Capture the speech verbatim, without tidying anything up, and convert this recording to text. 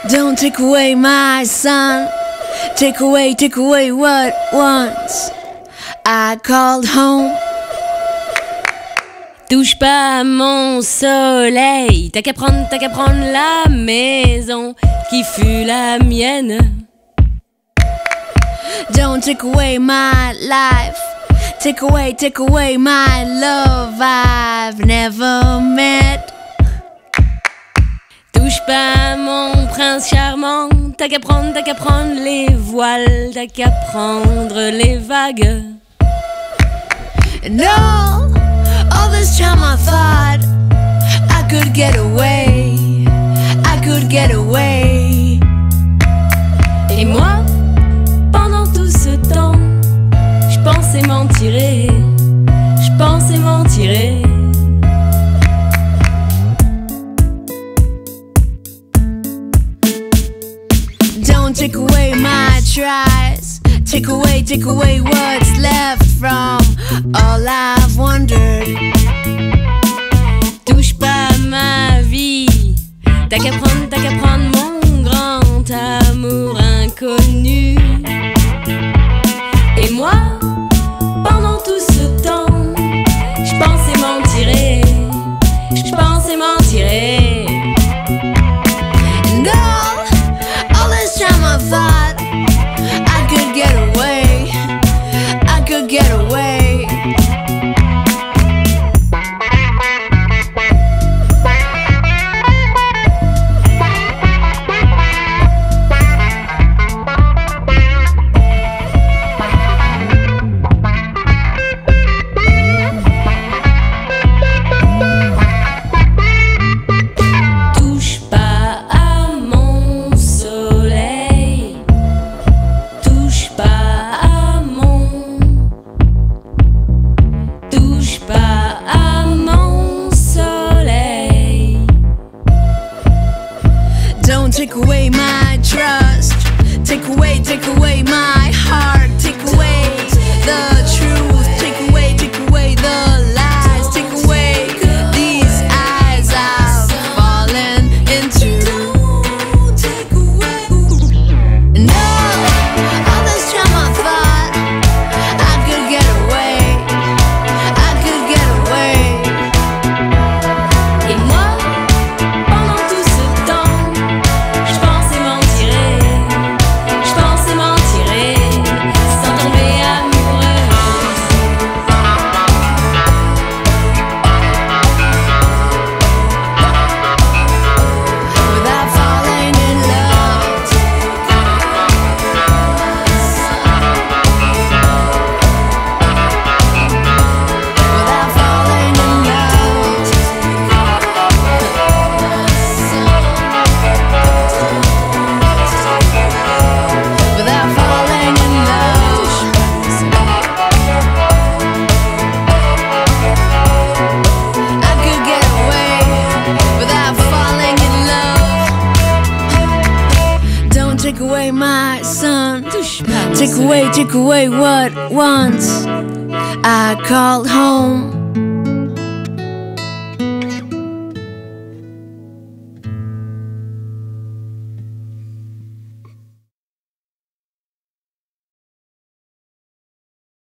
Don't take away my sun. Take away, take away what once I called home. Touche pas à mon soleil, t'as qu'à prendre, t'as qu'à prendre la maison qui fut la mienne. Don't take away my life. Take away, take away my love I've never met. Touche pas à mon prince charmant, t'as qu'à prendre, t'as qu'à prendre les voiles, t'as qu'à prendre les vagues. No, all this time I thought I could get away, I could get away. Et moi, pendant tout ce temps, je pensais m'en tirer, je pensais m'en tirer. Don't take away my tries. Take away, take away what's left from all I've wondered. Touche pas à ma vie, t'as qu'à prendre, t'as qu'à prendre mon grand amour inconnu. Et moi, pendant tout ce temps, je pensais m'en tirer, je pensais m'en tirer. No, all this time I thought I could get away, I could get away. Touche pas à mon soleil, touche pas à mon, touche pas à mon soleil. Don't take away my trust. Take away, take away my heart. Take away the truth. Take away, take away the lies. Take away these eyes I've fallen into. No, all this time I thought I could get away, I could get away. Et moi, pendant tout ce temps, je pensais m'en tirer, je pensais m'en tirer, sans tomber amoureuse. Without falling in love. Without falling in love. Without falling in love. I could get away without falling in love. Don't take away my sun. Touche pas à mon Take soleil. away, take away what once I called home.